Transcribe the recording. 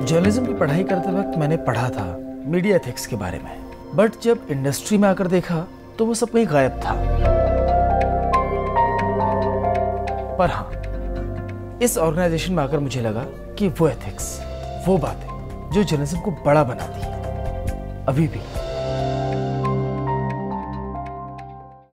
Journalism की पढ़ाई करते वक्त मैंने पढ़ा था मीडिया एथिक्स के बारे में, बट जब इंडस्ट्री में आकर देखा तो वो सब कहीं गायब था। पर हाँ, इस ऑर्गेनाइजेशन में आकर मुझे लगा कि वो एथिक्स, वो बातें जो जर्नलिज्म को बड़ा बनाती है, अभी भी